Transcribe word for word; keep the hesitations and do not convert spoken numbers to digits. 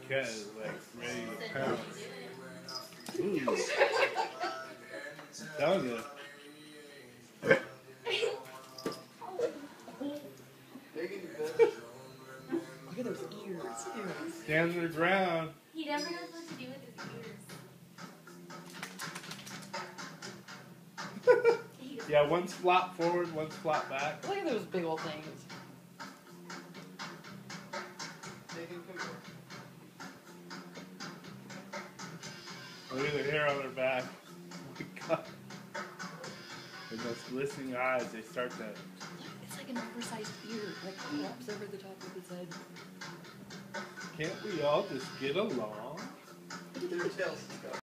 cat is like ready to pounce. Ooh. That was a... Look at those ears. ears. Stands their ground. He never knows what to do with his ears. Yeah, one's flop forward, one's flop back. Look at those big old things. Look at the hair on their back. Oh my God. With those glistening eyes, they start to... It's like an oversized ear, like wraps over the top of his head. Can't we all just get along? Their tails.